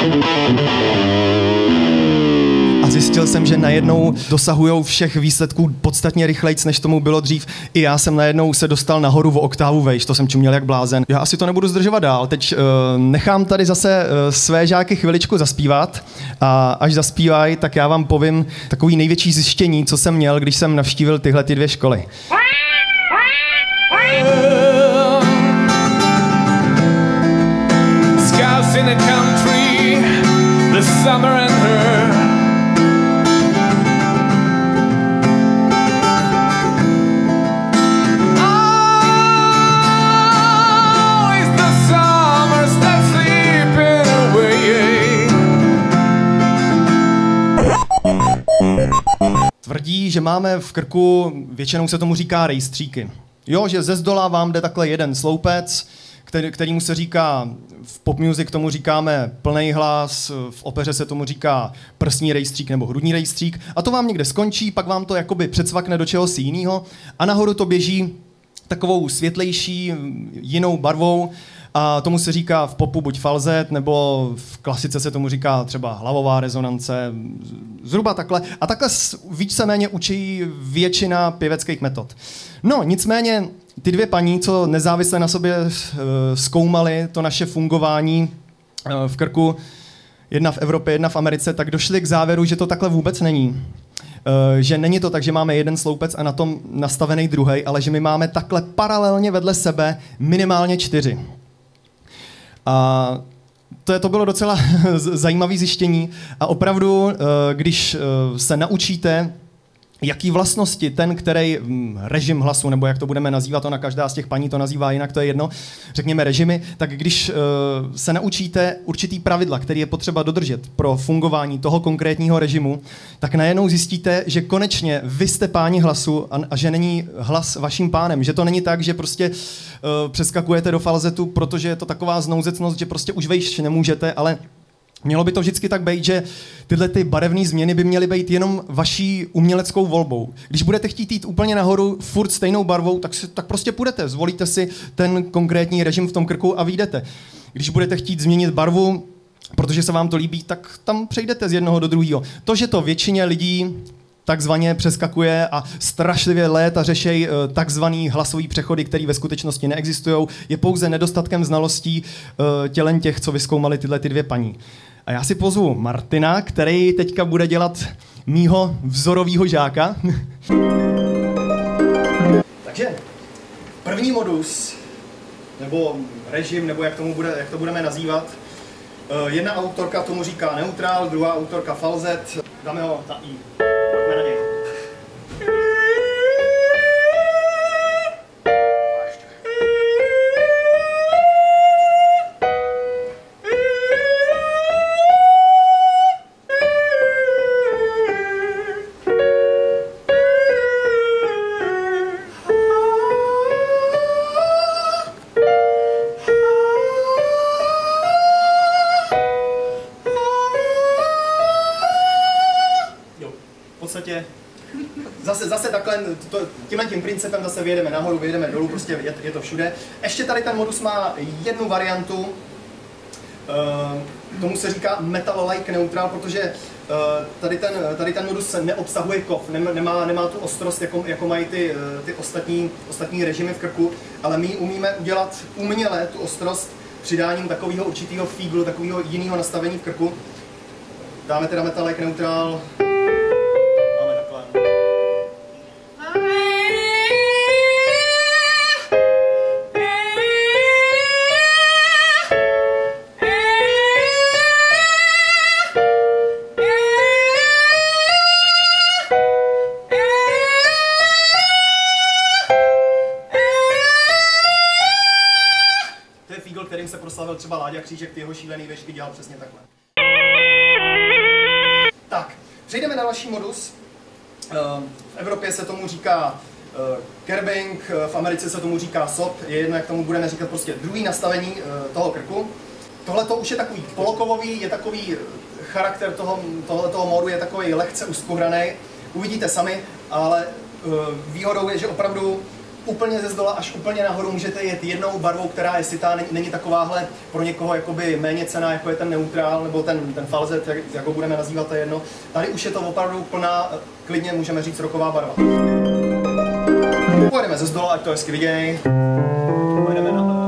A zjistil jsem, že najednou dosahujou všech výsledků podstatně rychlejc, než tomu bylo dřív. I já jsem najednou se dostal nahoru o oktávu vejš, to jsem čuměl jak blázen. Já asi to nebudu zdržovat dál. Teď nechám tady zase své žáky chviličku zaspívat a až zaspívají, tak já vám povím takový největší zjištění, co jsem měl, když jsem navštívil tyhle ty dvě školy. Scouts in the country, the summer and her. Tvrdí, že máme v krku, většinou se tomu říká rejstříky. Jo, že ze zdola vám jde takhle jeden sloupec, kterýmu se říká, v pop music tomu říkáme plný hlas, v opeře se tomu říká prsní rejstřík nebo hrudní rejstřík a to vám někde skončí, pak vám to jakoby předsvakne do čehosi jiného a nahoru to běží takovou světlejší, jinou barvou a tomu se říká v popu buď falzet, nebo v klasice se tomu říká třeba hlavová rezonance, zhruba takhle. A takhle víceméně učí většina pěveckých metod. No, nicméně ty dvě paní, co nezávisle na sobě zkoumaly to naše fungování v krku, jedna v Evropě, jedna v Americe, tak došli k závěru, že to takhle vůbec není. Že není to tak, že máme jeden sloupec a na tom nastavený druhý, ale že my máme takhle paralelně vedle sebe minimálně 4. A to bylo docela zajímavé zjištění a opravdu, když se naučíte, jaký vlastnosti ten, který režim hlasu, nebo jak to budeme nazývat, ona každá z těch paní to nazývá jinak, to je jedno, řekněme režimy, tak když se naučíte určitý pravidla, který je potřeba dodržet pro fungování toho konkrétního režimu, tak najednou zjistíte, že konečně vy jste páni hlasu a že není hlas vaším pánem, že to není tak, že prostě přeskakujete do falzetu, protože je to taková znouzecnost, že prostě už vejš nemůžete, ale mělo by to vždycky tak být, že tyhle ty barevné změny by měly být jenom vaší uměleckou volbou. Když budete chtít jít úplně nahoru furt stejnou barvou, tak prostě půjdete, zvolíte si ten konkrétní režim v tom krku a vyjdete. Když budete chtít změnit barvu, protože se vám to líbí, tak tam přejdete z jednoho do druhého. To, že to většině lidí takzvaně přeskakuje a strašlivě léta řešejí takzvaný hlasový přechody, které ve skutečnosti neexistují, je pouze nedostatkem znalostí tělen těch, co vyzkoumali tyhle ty dvě paní. A já si pozvu Martina, který teďka bude dělat mýho vzorovýho žáka. Takže první modus, nebo režim, nebo jak to budeme nazývat, jedna autorka tomu říká neutrál, druhá autorka falzet, dáme ho na I. Pojďme na něj. Zase takhle, tím principem zase vyjedeme nahoru, vyjedeme dolů, prostě je to všude. Ještě tady ten modus má jednu variantu, tomu se říká metal-like neutral, protože tady ten modus neobsahuje kov, nemá tu ostrost, jako mají ty ostatní režimy v krku, ale my umíme udělat uměle tu ostrost přidáním takového určitého fíglu, takového jiného nastavení v krku. Dáme teda metal-like neutral. Kterým se proslavil třeba Láďa Křížek, ty jeho šílený věšky dělal přesně takhle. Tak, přejdeme na další modus. V Evropě se tomu říká kerbing, v Americe se tomu říká sop, je jedno, jak tomu budeme říkat, prostě druhý nastavení toho krku. Tohle to už je takový polokovový, je takový charakter tohoto módu je takový lehce úzkohraný. Uvidíte sami, ale výhodou je, že opravdu úplně ze zdola až úplně nahoru můžete jet jednou barvou, která je sytá, není takováhle pro někoho jakoby méně cenná, jako je ten neutrál nebo ten falzet, jak ho budeme nazývat, to je jedno. Tady už je to opravdu plná, klidně můžeme říct rocková barva. Pojedeme ze zdola, ať to hezky viděj. Pojedeme na...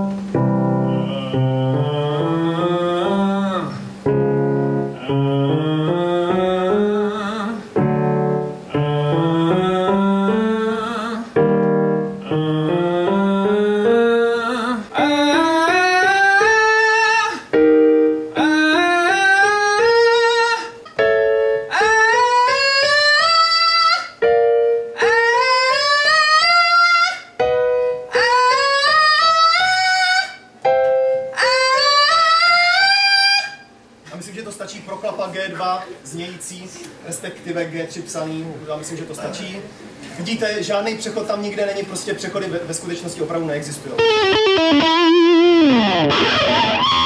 Myslím, že to stačí pro klapa G2 znějící, respektive G3 psaný, já myslím, že to stačí. Vidíte, žádný přechod tam nikde není, prostě přechody ve skutečnosti opravdu neexistují.